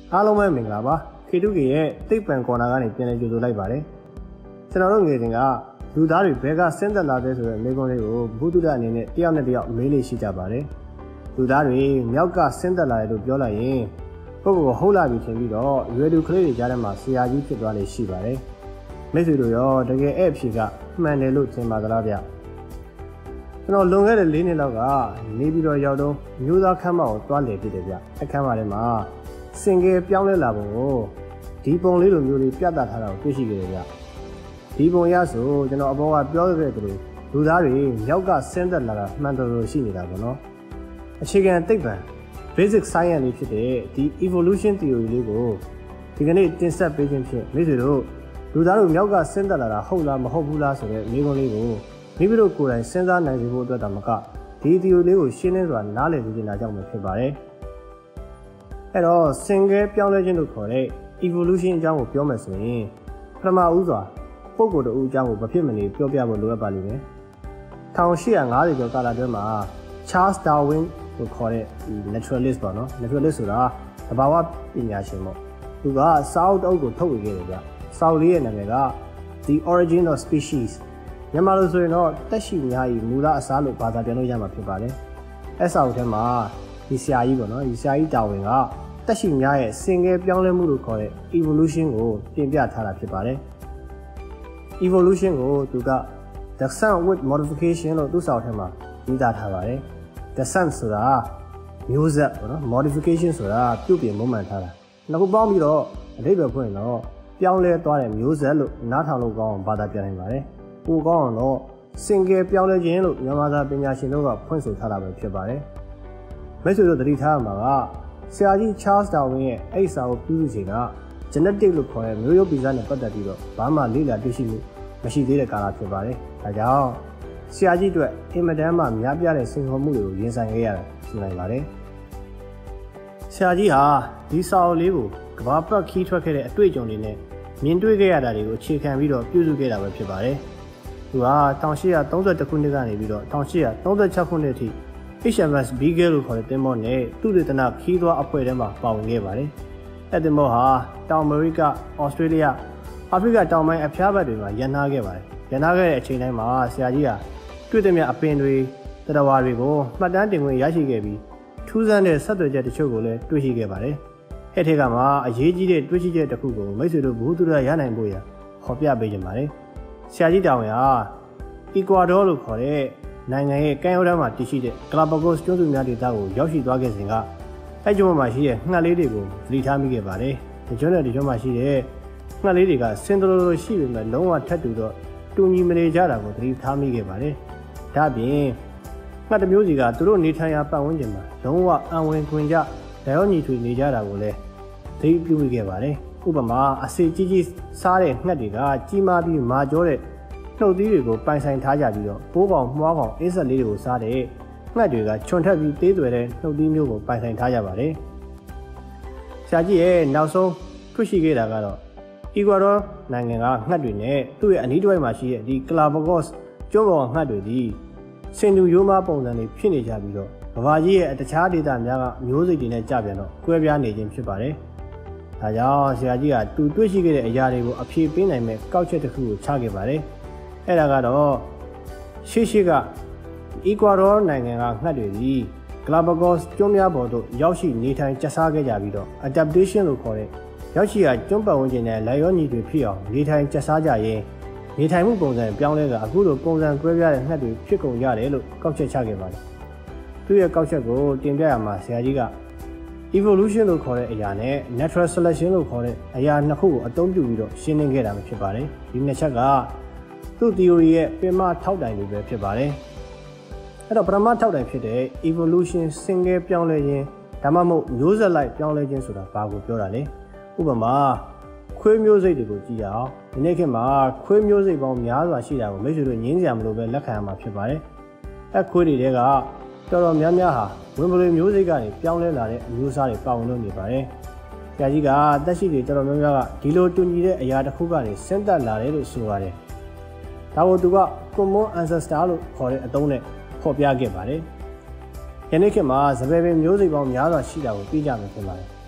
အားလုံးပဲမင်္ဂလာပါခေတုကေရဲ့တိတ်ပံကော်နာကနေပြန်လည်ကြိုဆိုလိုက်ပါတယ်ကျွန်တော်တို့ငယ်စဉ်ကလူသားတွေဘဲကဆင်းသက်လာတဲ့ဆိုတဲ့မိကွန်းလေးကိုဘုဒ္ဓအနေနဲ့တယောက်နဲ့တယောက်မေးလေးရှိကြပါတယ်လူသားတွေမြောက်ကဆင်းသက်လာတယ်လို့ပြောလိုက်ရင်ပုဂ္ဂိုလ်ဟုတ်လာပြီထင်ပြီးတော့ရွယ်သူကလေးတွေကြားထဲမှာဆရာကြီးဖြစ်သွားလေရှိပါတယ်မိတ်ဆွေတို့ရောတကယ်အဲ့အဖြစ်ကမှန်တယ်လို့ထင်ပါသလားဗျကျွန်တော်လွန်ခဲ့တဲ့4နှစ်လောက်ကနေပြီးတော့ရောက်တော့မျိုးသားခမ်းမကိုတွားလည်ပြတယ်ဗျအခမ်းမထဲမှာစင်ကယ်ပြောင်းလဲလာပုံကိုဒီပုံလေးလိုမျိုးလေးပြသထားတာကိုတွေ့ရှိခဲ့တယ်ဗျဒီပုံရဆိုကျွန်တော်အပေါ်ကပြောခဲ့တဲ့လူသားတွေမြောက်ကဆင်းသက်လာတာမှန်တော်တော်ရှိနေတာပေါ့နော်အခြေခံသိပ္ပံ basic science လေးဖြစ်တဲ့ဒီ evolution theory လေးကိုဒီကနေ့တင်ဆက်ပေးခြင်းဖြင့်မိတ်ဆွေတို့လူသားတို့မြောက်ကဆင်းသက်လာတာဟုတ်လားမဟုတ်ဘူးလားဆိုတဲ့မေးခွန်းလေးကိုမိမိတို့ကိုယ်တိုင်စဉ်းစားနိုင်စေဖို့အတွက်တောင်မကဒီ theory လေးကိုရှင်းလင်းစွာနားလည်သိချင်တာကြောင့်ပဲဖြစ်ပါတယ်အဲ့တော့စင်ကဲပြောင်းလဲခြင်းလို့ခေါ်တဲ့ evolution အကြောင်းကိုပြောမယ်ဆိုရင်ပထမဦးစွာပုဂ္ဂိုလ်တဦးအကြောင်းကိုမဖြစ်မနေပြောပြဖို့လိုအပ်ပါလိမ့်မယ်1850ကျော်ကာလအတွင်းမှာ Charles Darwin ကိုခေါ်တဲ့ naturalist ပေါ့နော် naturalist ဆိုတာသဘာဝပညာရှင်ပေါ့သူကစာအုပ်တစ်အုပ်ကိုထုတ်ဝေခဲ့တယ်ဗျစာအုပ်လေးရဲ့နာမည်က The Origin of Species မြန်မာလိုဆိုရင်တော့တက်ရှိများဤမူလအစားလို့ဘာသာပြန်လို့ရမှာဖြစ်ပါတယ်အဲ့စာအုပ်ထဲမှာဒီဆရာကြီးပေါ့နော်ဒီဆရာကြီးတာဝန်ကတက်ရှိများရဲ့စင်ကဲပြောင်းလဲမှုလို့ခေါ်တဲ့ evolution ကိုပြင်ပြထားတာဖြစ်ပါတယ် evolution ကိုသူက descent with modification လို့သူ့စာအုပ်ထဲမှာရေးသားထားပါတယ် descent ဆိုတာမျိုးဆက်ပေါ့နော် modification ဆိုတာပြုပြင်မွမ်းမံထားတာနှစ်ခုပေါင်းပြီးတော့အဓိပ္ပာယ်ဖွင့်တော့ပြောင်းလဲသွားတဲ့မျိုးဆက်လို့နားထောင်လို့ကောင်းအောင်ဘာသာပြန်နိုင်ပါတယ်ပိုကောင်းအောင်တော့စင်ကယ်ပြောင်းလဲခြင်းလို့မြန်မာသာပညာရှင်တို့ကဖွင့်ဆိုထားတာပဲဖြစ်ပါတယ်မိတ်ဆွေတို့သတိထားရမှာကဆရာကြီး Charles Darwin ရဲ့အဲ့စာကိုပြုစုချိန်က genetic လို့ခေါ်တဲ့မျိုးရိုးဗီဇနဲ့ပတ်သက်ပြီးတော့ဘာမှလေ့လာတွေ့ရှိမှုမရှိသေးတဲ့ကာလဖြစ်ပါတယ်ဒါကြောင့်ဆရာကြီးအတွက်အင်မတန်မှများပြားတဲ့စိန်ခေါ်မှုတွေကိုရင်ဆိုင်ခဲ့ရတာဆိုနိုင်ပါတယ်ဆရာကြီးဟာဒီစာအုပ်လေးကိုကမ္ဘာပတ်ခီးထွက်ခဲ့တဲ့အတွေ့အကြုံတွေနဲ့မြင်တွေ့ခဲ့ရတာတွေကိုအခြေခံပြီးတော့ပြုစုခဲ့တာပဲဖြစ်ပါတယ်သူက1832ခုနှစ်ကနေပြီးတော့1836ခုနှစ်အထိ HMS Beagle လို့ခေါ်တဲ့သင်္ဘောနဲ့သူတေသနခီးသွားအဖွဲ့ထဲမှာပါဝင်ခဲ့ပါတယ်အဲ့သင်္ဘောဟာတောင်အမေရိကဩစတြေးလျအာဖရိကတောင်ပိုင်းအဖျားဘက်တွေမှာရန်နာခဲ့ပါတယ်ရန်နာခဲ့တဲ့အချိန်တိုင်းမှာဆရာကြီးဟာတွေ့တဲ့မြအပင်တွေတရဝါတွေကိုမှတ်တမ်းတင်ခွင့်ရရှိခဲ့ပြီးထူးဆန်းတဲ့ဆက်သွယ်ချက်တချို့ကိုလည်းတွေ့ရှိခဲ့ပါတယ်အဲ့ထက်ကမှအရေးကြီးတဲ့တွေ့ရှိချက်တစ်ခုကိုမိတ်ဆွေတို့ဘုသူရရနိုင်ဖို့ရဟောပြပေးကြပါတယ်ဆရာကြီးတာဝန်ဟာအီကွာဒေါလို့ခေါ်တဲ့နိုင်ငံရဲ့ကမ်းရိုးတန်းမှာတည်ရှိတဲ့ဂလာပါဂိုစ်ကျွန်းစုများဒေသကိုရောက်ရှိသွားခဲ့စဉ်ကအဲ့ကျွန်းမှာရှိတဲ့ငှက်လေးတွေကိုသတိထားမိခဲ့ပါတယ်ဒီကျွန်းနဲ့ဒီကျွန်းမှာရှိတဲ့ငှက်လေးတွေကစင်တလိုလိုရှိပေမဲ့လုံးဝထက်တူတော့တူညီမနေကြတာကိုသတိထားမိခဲ့ပါတယ်ဒါ့အပြင်ငှက်တစ်မျိုးစီကသူတို့နေထိုင်ရာပတ်ဝန်းကျင်မှာလုံးဝအံဝင်ခွင်ကြဒရောညီထွေနေကြတာကိုလည်းသတိပြုမိခဲ့ပါတယ်ဥပမာအစေကြီးကြီးစားတဲ့ငှက်တွေကကြီးမားပြီးမာကြောတဲ့နှုတ်သီးတွေကိုပိုင်ဆိုင်ထားကြပြီးတော့ပိုးကောင်မှွားကောင်အင်းဆက်လေးတွေကိုစားတဲ့ငှက်တွေကချွန်ထက်ပြီးသေးသွယ်တဲ့နှုတ်သီးမျိုးကိုပိုင်ဆိုင်ထားကြပါတယ်ဆရာကြီးရဲ့နောက်ဆုံးတွေ့ရှိခဲ့တာကတော့အီကွာဒေါနိုင်ငံကငှက်တွေနဲ့သူ့ရဲ့အနီးတစ်ဝိုက်မှာရှိတဲ့ဒီကလာပါဂော့စ်ကျွန်းပေါ်ငှက်တွေဒီစင်တူရိုးမားပုံစံတွေဖြစ်နေကြပြီးတော့ကမ္ဘာကြီးရဲ့တခြားဒေသများကမျိုးစိတ်တွေနဲ့ကြပြန်တော့ကွဲပြားနေခြင်းဖြစ်ပါတယ်ဒါကြောင့်ဆရာကြီးကသူတွေ့ရှိခဲ့တဲ့အရာတွေကိုအဖြေပေးနိုင်မဲ့ကောက်ချက်တစ်ခုကိုချခဲ့ပါတယ်အဲ့ဒါကတော့ရှေ့ကအီကွာဒေါနိုင်ငံကငှက်တွေဒီဂလာပါဂော့စ်ကျွန်းများပေါ်သို့ရောက်ရှိနေထိုင်ကျဆားခဲ့ကြပြီးတော့ adaptation လို့ခေါ်တဲ့ရောက်ရှိရာကျွန်းပတ်ဝန်းကျင်နဲ့လိုက်ရောညီတွေဖြစ်အောင်နေထိုင်ကျဆားကြရင်နေထိုင်မှုပုံစံပြောင်းလဲကအခုလိုပုံစံကွဲပြားတဲ့ငှက်တွေဖြစ်ကုန်ရတယ်လို့ကောက်ချက်ချခဲ့ပါတယ်သူ့ရဲ့ကောက်ချက်ကိုတင်ပြရမှာဆရာကြီးက evolution လို့ခေါ်တဲ့အရာနဲ့ natural selection လို့ခေါ်တဲ့အရာနှစ်ခုကိုအသုံးပြုပြီးတော့ရှင်းလင်းခဲ့တာဖြစ်ပါတယ်ဒီနှစ်ချက်ကသူ့ theory ရဲ့ပင်မထောက်တိုင်တွေပဲဖြစ်ပါတယ်အဲ့တော့ပရမထောက်တိုင်ဖြစ်တဲ့ evolution စင်ကဲပြောင်းလဲခြင်းဒါမှမဟုတ်မျိုးဆက်လိုက်ပြောင်းလဲခြင်းဆိုတာဘာကိုပြောတာလဲဥပမာခွေးမျိုးစိတ်တွေကိုကြည့်ရအောင်ဒီနေ့ခေတ်မှာခွေးမျိုးစိတ်ပေါင်းများစွာရှိတာကိုမိတ်ဆွေတို့ငင်းစရာမလိုပဲလက်ခံရမှာဖြစ်ပါတယ်အဲ့ခွေးတွေကတော်တော်များများဟာဝင်ပလွေမျိုးစိတ်ကနေပြောင်းလဲလာတဲ့အမျိုးအစားတွေပါဝင်လို့နေပါတယ်ဆရာကြီးကတက်ရှိတွေတော်တော်များများကဒီလိုတူညီတဲ့အရာတစ်ခုကနေဆင်းသက်လာတယ်လို့ဆိုပါတယ်ဒါကိုသူက common ancestor လို့ခေါ်တဲ့အသုံးနဲ့ဖော်ပြခဲ့ပါတယ်ယနေ့ခေတ်မှာစပယ်ပင်မျိုးစိတ်ပေါင်းများစွာရှိတာကိုသိကြမှာဖြစ်ပါတယ်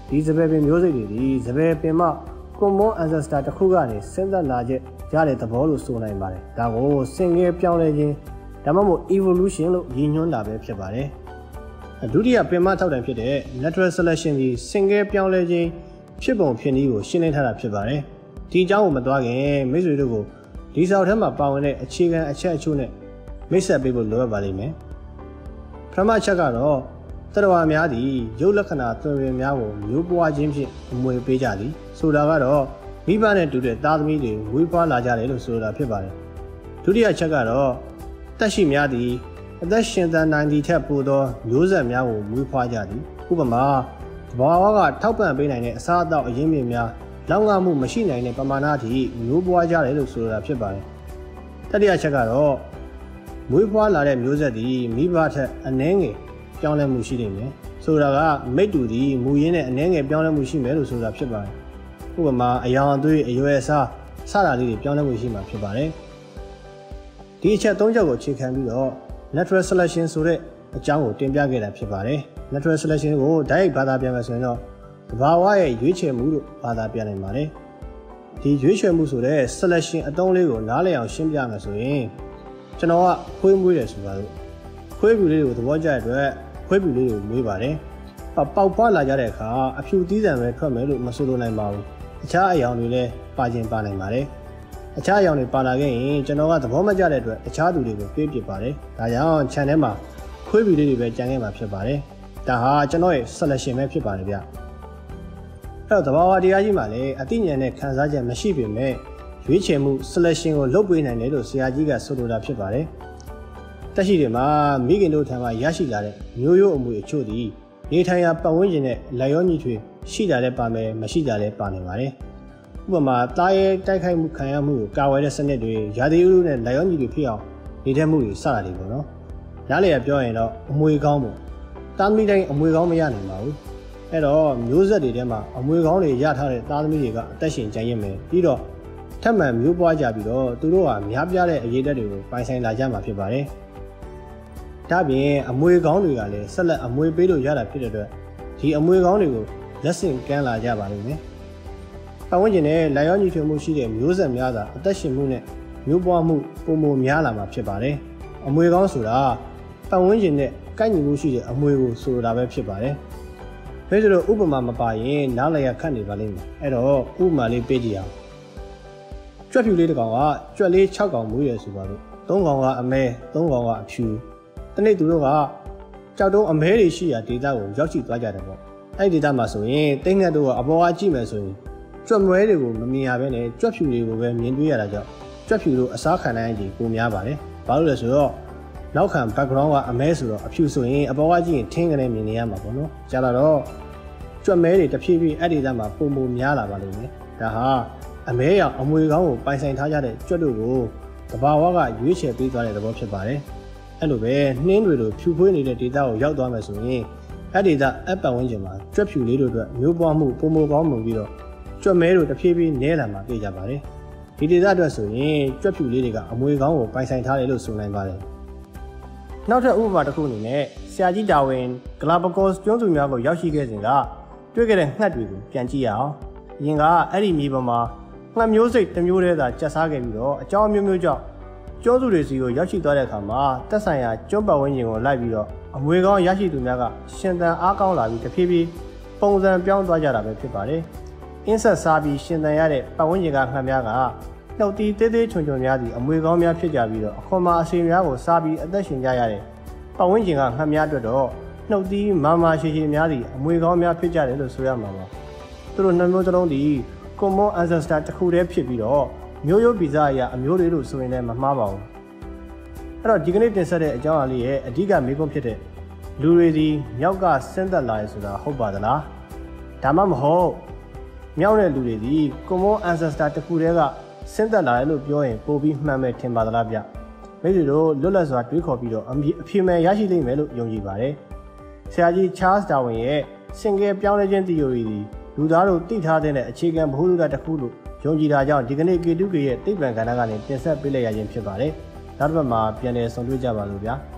ဒီစပယ်ပင်မျိုးစိတ်တွေဒီစပယ်ပင်မှာ common ancestor တစ်ခုကနေဆင်းသက်လာချက်ရတဲ့သဘောလို့ဆိုနိုင်ပါတယ်ဒါကိုဆင့်ကဲပြောင်းလဲခြင်းဒါမှမဟုတ် evolution လို့ရည်ညွှန်းတာပဲဖြစ်ပါတယ်ဒုတိယပင်မထောက်တိုင်ဖြစ်တဲ့ natural selection ဒီဆင့်ကဲပြောင်းလဲခြင်းဖြစ်ပုံဖြစ်နည်းကိုရှင်းလင်းထားတာဖြစ်ပါတယ်ဒီအကြောင်းကိုမသွားခင်မိတ်ဆွေတို့ကိုဒီစာအုပ်ထဲမှာပါဝင်တဲ့အခြေခံအချက်အချို့နဲ့မိတ်ဆက်ပေးဖို့လိုအပ်ပါလိမ့်မယ်ပထမအချက်ကတော့တရဝါများသည်ရုပ်လက္ခဏာသွင်ပြင်များကိုမျိုးပွားခြင်းဖြင့်အမွေပေးကြသည်ဆိုတာကတော့မိဘနဲ့တူတဲ့သားသမီးတွေဝေးပွားလာကြတယ်လို့ဆိုတာဖြစ်ပါတယ်ဒုတိယအချက်ကတော့တက်ရှိများသည်အသက်ရှင်သန်နိုင်သည့်ထက်ပိုသောမျိုးဆက်များကိုမွေးဖွားကြသည်ဥပမာသဘာဝကထောက်ပံ့ပေးနိုင်တဲ့အစားအသောက်အရင်းမြစ်များလောက်ငှမှုမရှိနိုင်တဲ့ပမာဏအထိမျိုးပွားကြတယ်လို့ဆိုတာဖြစ်ပါတယ်တတိယချက်ကတော့မွေးဖွားလာတဲ့မျိုးဆက်သည်မိဘထက်အနည်းငယ်ပြောင်းလဲမှုရှိနေတယ်ဆိုတာကမိတ္တူသည်မူရင်းနဲ့အနည်းငယ်ပြောင်းလဲမှုရှိမယ်လို့ဆိုတာဖြစ်ပါတယ်ဥပမာအယောင်အသွေးအရွယ်အစားစတာလေးတွေပြောင်းလဲမှုရှိမှာဖြစ်ပါတယ်ဒီအချက်၃ချက်ကိုအခြေခံပြီးတော့ natural selection ဆိုတဲ့အကြောင်းကိုတင်ပြခဲ့တာဖြစ်ပါတယ် natural selection ကိုတိုက်ရိုက်ဘာသာပြန်မယ်ဆိုရင်တော့သဘာဝရဲ့ရွေးချယ်မှုလို့ဘာသာပြန်နိုင်ပါတယ်ဒီရွေးချယ်မှုဆိုတဲ့ selection အသုံးလေးကိုနားလည်အောင်ရှင်းပြမယ်ဆိုရင်ကျွန်တော်ကခွေးမွေးတယ်ဆိုတာလို့ခွေးပြူလေးကိုသဘောကျတဲ့အတွက်ခွေးပြူလေးကိုမွေးပါတယ်ပေါက်ဖွားလာကြတဲ့အခါအဖြူသီးဆန်ပဲထွက်မယ်လို့မဆိုလိုနိုင်ပါဘူးအခြားအယောင်တွေလည်းပါခြင်းပါနိုင်ပါတယ်အခြားအယောင်တွေပါလာခဲ့ရင်ကျွန်တော်ကသဘောမကျတဲ့အတွက်အခြားသူတွေကိုပေးပစ်ပါတယ်ဒါကြောင့် channel ထဲမှာခွေးပြူလေးတွေပဲကြံခဲ့မှာဖြစ်ပါတယ်ဒါဟာကျွန်တော်ရဲ့ selection ပဲဖြစ်ပါတယ်ဗျအဲ့တော့သဘာဝတရားကြီးမှာလည်းအသိဉာဏ်နဲ့ခံစားချက်မရှိပေမဲ့ရွေးချယ်မှု selection ကိုလုပ်ပေးနိုင်တယ်လို့ဆရာကြီးကဆိုလိုတာဖြစ်ပါတယ်တက်ရှိတွေမှာမိခင်တို့ထံမှရရှိလာတဲ့မျိုးရိုးအမွေအချို့သည်နေထိုင်ရာပတ်ဝန်းကျင်နဲ့လက်ရောညီထွေရှိတာလည်းပါမယ်မရှိတာလည်းပါနေပါတယ်ဥပမာတားရဲတိုက်ခိုက်မှုခံရမှုကိုကာဝယ်တဲ့စနစ်တွေရာသီဥတုနဲ့လက်ရောညီထွေဖြစ်အောင်နေတဲ့မှုတွေစတာတွေပေါ့နော်နားလေပြောရင်တော့အမွေကောင်းပေါ့တားသမီးတိုင်းအမွေကောင်းမရနိုင်ပါဘူးအဲ့တော့မျိုးဆက်တွေထဲမှာအမွေကောင်းတွေရထားတဲ့သားသမီးတွေကအသက်ရှင်ကြံ့ရမယ်ပြီးတော့ထပ်မံမျိုးပွားကြပြီးတော့သူတို့ဟာများပြားတဲ့အရေးတက်တွေကိုပိုင်ဆိုင်လာကြမှာဖြစ်ပါတယ်ဒါပြင်အမွေကောင်းတွေကလည်းဆက်လက်အမွေပေးလို့ရတာဖြစ်တဲ့အတွက်ဒီအမွေကောင်းတွေကိုလက်ဆင့်ကမ်းလာကြပါလိမ့်မယ်ပတ်ဝန်းကျင်နဲ့လာရောညီထွေမှုရှိတဲ့မျိုးဆက်များစွာအသက်ရှင်မှုနဲ့မျိုးပွားမှုပုံမများလာမှာဖြစ်ပါတယ်အမွေကောင်းဆိုတာပတ်ဝန်းကျင်နဲ့ကိုက်ညီမှုရှိတဲ့အမွေကိုဆိုတာပဲဖြစ်ပါတယ်ဒါဆိုတော့ဥပမာမပါရင်နားလည်ရခက်နေပါလိမ့်မယ်အဲ့တော့ဥပမာလေးပေးကြည့်အောင်ကြွက်ဖြူလေးတစ်ကောင်ကကြွက်လေး6ကောင်မွေးရဆိုပါလို့3ကောင်ကအမဲ3ကောင်ကအဖြူတနေ့သူတို့ကကြောက်တုံးအမဲတွေရှိရာဒေသကိုရောက်ရှိသွားကြတယ်ပေါ့အဲ့ဒီဒေသမှာဆိုရင်တိတ်ငှက်တို့ကအပေါ်ကကြည့်မယ်ဆိုရင်ကြွက်မွဲတွေကိုမမြင်ရဘဲနဲ့ကြွက်ဖြူတွေကိုပဲမြင်တွေ့ရတာကြောင့်ကြွက်ဖြူတို့အစားခံနိုင်ခြင်းပိုများပါတယ်ဘာလို့လဲဆိုတော့နောက်ခံ background ကအမဲဆိုတော့အဖြူဆိုရင်အပေါ်ကကြည့်ရင်ထင်းကနေမြင်နေရမှာပေါ့နော်ကြာလာတော့ကြွက်မဲတွေတဖြည်းဖြည်းအဲ့ဒီဒေသမှာပုံပုံများလာပါလိမ့်မယ်ဒါဟာအမဲရောင်အမွေကောင်းကိုပိုင်ဆိုင်ထားကြတဲ့ကြွက်တို့ကိုတဘာဝကရွေးချယ်ပေးသွားတဲ့သဘောဖြစ်ပါတယ်အဲ့လိုပဲနှင်းတွေလိုဖြူဖွေးနေတဲ့ဒေသကိုရောက်သွားမယ်ဆိုရင်အဲ့ဒေသအပတ်ဝန်းကျင်မှာကြွက်ဖြူလေးတို့အတွက်မျိုးပွားမှုပုံမကောင်းမှုပြီးတော့ကြွက်မဲတို့တဖြည်းဖြည်းနည်းလာမှာတွေ့ကြပါတယ်ဒီဒေသအတွက်ဆိုရင်ကြွက်ဖြူလေးတွေကအမွေကောင်းကိုပိုင်ဆိုင်ထားတယ်လို့ဆိုနိုင်ပါတယ်နောက်ထပ်ဥပမာတစ်ခုအနေနဲ့ဆရာကြီးဒါဝင်ဂလာပဂော့စ်ကျွန်းစုများကိုရောက်ရှိခဲ့စဉ်ကတွေ့ခဲ့တဲ့ငှက်တွေကိုပြန်ကြည့်ရအောင်အရင်ကအဲ့ဒီမြေပေါ်မှာငှက်မျိုးစိတ်တစ်မျိုးတည်းသာကျက်စားခဲ့ပြီးတော့အကြောင်းမျိုးမျိုးကြောင့်ကျွန်းစုတွေစီကိုရောက်ရှိသွားတဲ့အခါမှာတက်ဆိုင်ရာကျွန်းပတ်ဝန်းကျင်ကိုလိုက်ပြီးတော့အမွေကောင်းရရှိသူများကရှင်သန်အားကောင်းလာပြီးတဖြည်းဖြည်းပုံစံပြောင်းသွားကြတာပဲဖြစ်ပါတယ်။အင်းဆက်စားပြီးရှင်သန်ရတဲ့ပတ်ဝန်းကျင်ကငှက်များကနှုတ်တီးသေးသေးချွန်ချွန်များသည့်အမွေကောင်းများဖြစ်ကြပြီးတော့အခွန်မာအစီများကိုစားပြီးအသက်ရှင်ကြရတဲ့ပတ်ဝန်းကျင်ကငှက်များအတွက်တော့နှုတ်တီးမာမာရှည်ရှည်များသည့်အမွေကောင်းများဖြစ်ကြတယ်လို့ဆိုရမှာပါ။သူတို့နှမျိုးစလုံးဒီ common ancestor တစ်ခုတည်းဖြစ်ပြီးတော့မျိုးရိုးဗီဇအရာအမျိုးတွေလို့ဆိုရင်လည်းမမှားပါဘူးအဲ့တော့ဒီကနေ့တင်ဆက်တဲ့အကြောင်းအရာလေးရဲ့အဓိကမေးခွန်းဖြစ်တဲ့လူတွေဒီမြောက်ကဆင်းသက်လာရဆိုတာဟုတ်ပါသလားဒါမှမဟုတ်မြောက်တဲ့လူတွေဒီ common ancestor တစ်ခုတည်းကဆင်းသက်လာတယ်လို့ပြောရင်ပိုပြီးမှန်မယ်ထင်ပါသလားဗျမိတ်ဆွေတို့လွတ်လပ်စွာတွေးခေါ်ပြီးတော့အဖြေမှန်ရရှိလိမ့်မယ်လို့ယုံကြည်ပါတယ်ဆရာကြီး Charles Darwin ရဲ့ဆင့်ကဲပြောင်းလဲခြင်း theory ဒီလူသားတို့သိထားတဲ့အခြေခံဗဟုသုတတစ်ခုလို့ယုံကြည်တာကြောင့်ဒီကနေ့ K2K ရဲ့သိပ္ပံကဏ္ဍကနေတင်ဆက်ပေးလိုက်ရခြင်းဖြစ်ပါတယ်။နောက်တစ်ပတ်မှာပြန်လည်ဆုံတွေ့ကြပါလို့ဗျာ။